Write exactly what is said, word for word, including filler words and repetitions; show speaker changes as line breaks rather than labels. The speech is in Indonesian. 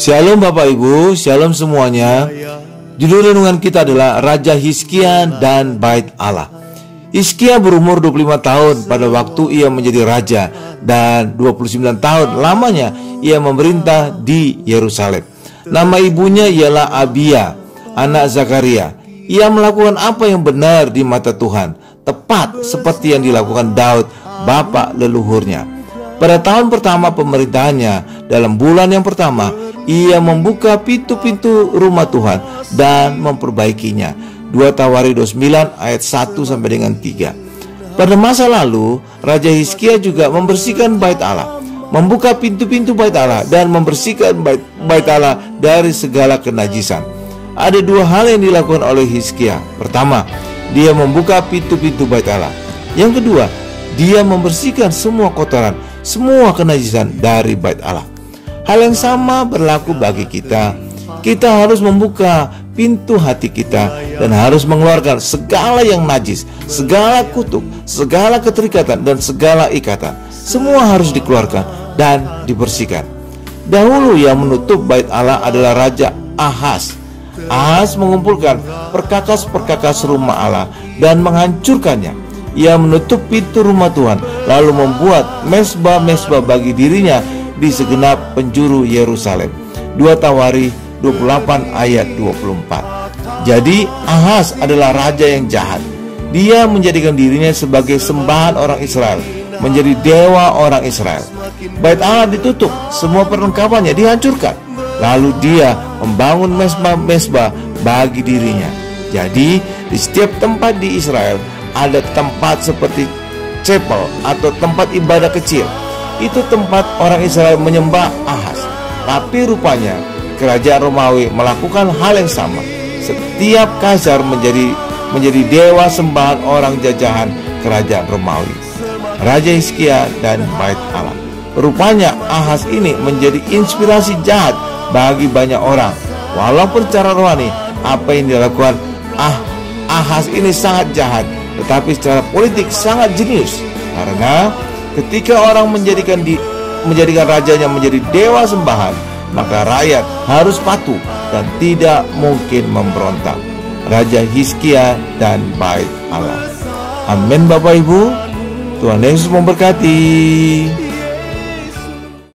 Shalom Bapak Ibu, Shalom semuanya. Judul renungan kita adalah Raja Hizkia dan Bait Allah. Hizkia berumur dua puluh lima tahun pada waktu ia menjadi raja, dan dua puluh sembilan tahun lamanya ia memerintah di Yerusalem. Nama ibunya ialah Abia, anak Zakaria. Ia melakukan apa yang benar di mata Tuhan, tepat seperti yang dilakukan Daud, bapak leluhurnya. Pada tahun pertama pemerintahannya, dalam bulan yang pertama, ia membuka pintu-pintu rumah Tuhan dan memperbaikinya. dua Tawaridus sembilan ayat satu sampai dengan tiga. Pada masa lalu, Raja Hizkia juga membersihkan bait Allah, membuka pintu-pintu bait Allah, dan membersihkan bait, bait Allah dari segala kenajisan. Ada dua hal yang dilakukan oleh Hizkia. Pertama, dia membuka pintu-pintu bait Allah. Yang kedua, dia membersihkan semua kotoran, semua kenajisan dari bait Allah. Hal yang sama berlaku bagi kita. Kita harus membuka pintu hati kita dan harus mengeluarkan segala yang najis, segala kutuk, segala keterikatan, dan segala ikatan. Semua harus dikeluarkan dan dibersihkan. Dahulu yang menutup bait Allah adalah Raja Ahaz. Ahaz mengumpulkan perkakas-perkakas rumah Allah dan menghancurkannya. Ia menutup pintu rumah Tuhan, lalu membuat mesbah-mesbah bagi dirinya di segenap penjuru Yerusalem. dua Tawari dua puluh delapan ayat dua puluh empat. Jadi Ahaz adalah raja yang jahat. Dia menjadikan dirinya sebagai sembahan orang Israel, menjadi dewa orang Israel. Bait Allah ditutup, semua perlengkapannya dihancurkan. Lalu dia membangun mesbah-mesbah bagi dirinya. Jadi di setiap tempat di Israel ada tempat seperti chapel atau tempat ibadah kecil. Itu tempat orang Israel menyembah Ahaz. Tapi rupanya kerajaan Romawi melakukan hal yang sama. Setiap kaisar menjadi menjadi dewa sembahan orang jajahan kerajaan Romawi. Raja Hizkia dan bait Allah. Rupanya Ahaz ini menjadi inspirasi jahat bagi banyak orang. Walaupun secara rohani apa yang dilakukan Ah Ahaz ini sangat jahat, tetapi secara politik sangat jenius. Karena ketika orang menjadikan di, menjadikan rajanya menjadi dewa sembahan, maka rakyat harus patuh dan tidak mungkin memberontak. Raja Hizkia dan bait Allah. Amin Bapak Ibu. Tuhan Yesus memberkati.